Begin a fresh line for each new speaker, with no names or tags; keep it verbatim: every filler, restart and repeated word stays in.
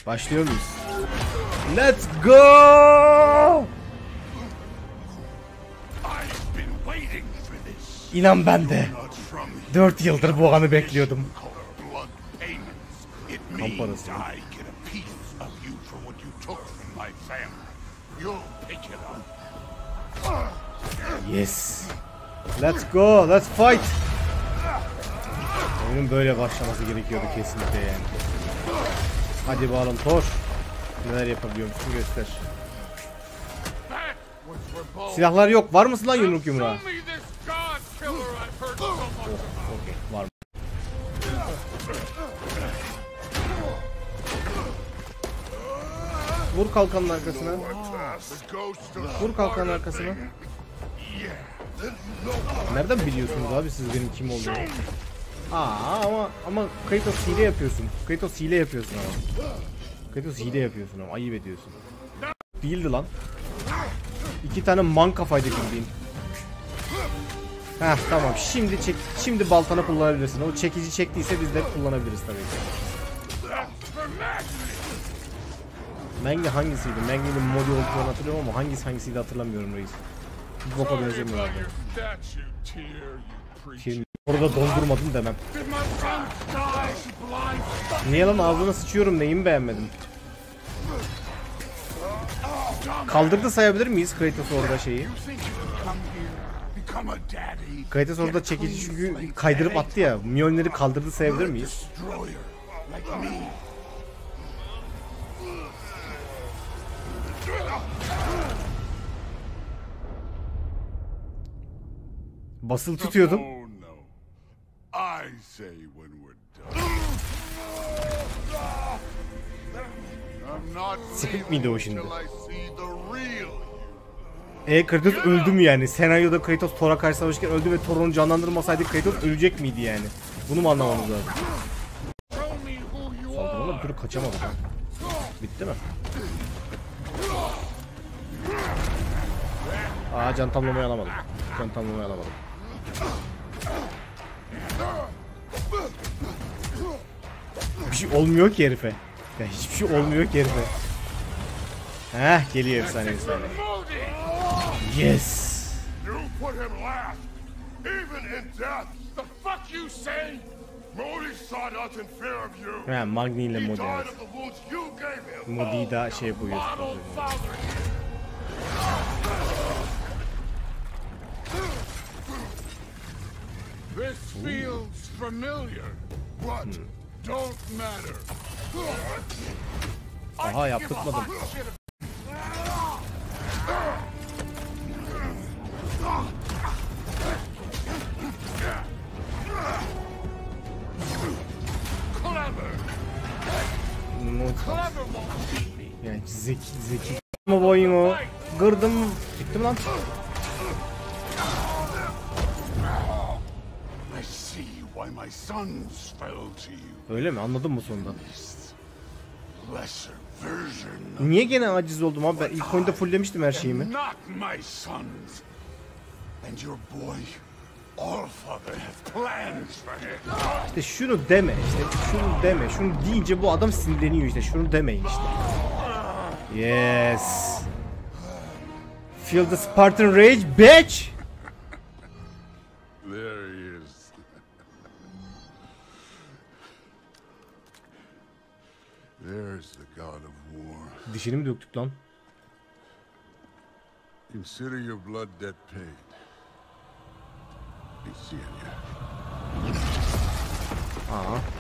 Başlıyor muyuz? Let's go! İnan ben de. Dört yıldır bu anı bekliyordum. Kan parası. Yes. Let's go. Let's fight. Oyunun böyle başlaması gerekiyordu kesinlikle yani. Hadi bakalım Thor. Neler yapabiliyormuşsun göster. Silahlar yok. Var mısın lan yumruk yumruğa? Oh, okay. Var mı? Vur kalkanın arkasına. Vur kalkanın arkasına. Nereden biliyorsunuz abi siz benim kim olduğumu? Aa ama ama Kratos hile yapıyorsun. Kratos hile yapıyorsun ama. Kratos hile yapıyorsun ama ayıp ediyorsun. Değildi lan. İki tane man kafaydı bildiğin. Heh tamam şimdi çek şimdi baltanı kullanabilirsin. O çekici çektiyse biz de kullanabiliriz tabii ki. Mangi hangisiydi? Mangi'nin modi olduğunu hatırlıyorum ama hangisi hangisiydi hatırlamıyorum reis. Bir boka benzemiyor. Şimdi orada dondurmadım demem. Niye lan ağzına sıçıyorum neyimi beğenmedim. Kaldırdı sayabilir miyiz Kratos orada şeyi? Kratos orada çekici çünkü kaydırıp attı ya. Mjolnir'i kaldırdı sayabilir miyiz? Basılı tutuyordum. Skip miydi o şimdi? E Kratos öldü mü yani? Senaryoda Kratos Thor'a karşı savaşırken öldü ve Thor onu canlandırmasaydı Kratos ölecek miydi yani? Bunu mu anlamamız lazım? Saldırılarla bir türlü kaçamadık ha. Bitti mi? Aa can tamlamayı alamadım. Can tamlamayı alamadım. Bir şey olmuyor ki herife. Ya hiçbir şey olmuyor ki herife. Heh geliyor efsane efsane. Yes. Ha Magni ile Modi. Modi'yi da şey yapıyor.
This feels familiar. What? Don't matter.
Aha yaptırmadım. Yani zeki zeki. Ama bu oyunu kırdım. Gittim lan. Öyle mi? Anladın mı sonunda? Niye gene aciz oldum abi? Ben ilk oyunda fulllemiştim her şeyimi. İşte şunu deme işte. Şunu deme. Şunu deyince bu adam sinirleniyor işte. Şunu demeyin işte. Yes. Feel the Spartan rage, bitch.
There he is. There's the god of war.
Dişini mi döktük lan?
Consider your blood debt paid. Be seeing you.
Aa.